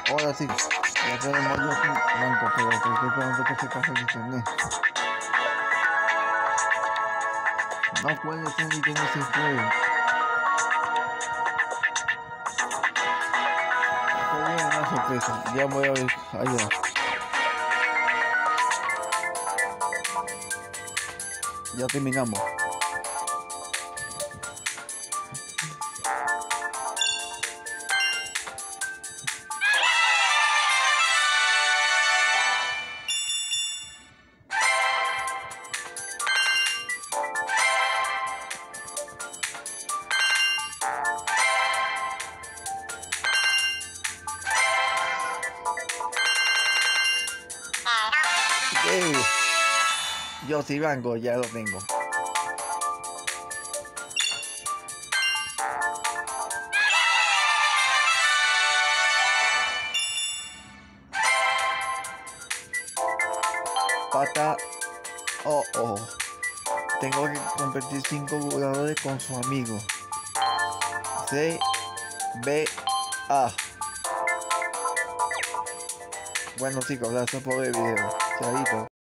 Ahora sí, ya tenemos yo aquí blanco, pero estoy esperando que se pase el internet. No puede ser ni que no se fue. Fue una sorpresa. Ya voy a ver allá. Ya terminamos. Okay. Yo sí blanco, ya lo tengo. Pata. Oh, oh. Tengo que competir 5 jugadores con su amigo. C, B, A. Bueno chicos, gracias por el video. Chaito.